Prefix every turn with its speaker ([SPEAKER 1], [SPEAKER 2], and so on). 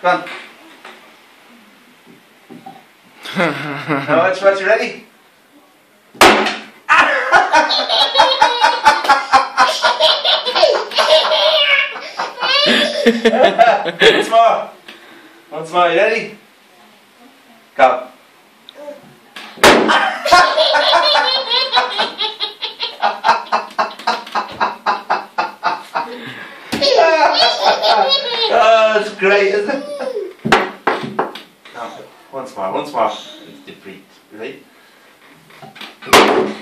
[SPEAKER 1] Go on. Now, once you're ready. Once more. Once more, you ready? Go. Oh, that's great, isn't it? No, once more, once more. Deep breathe, right?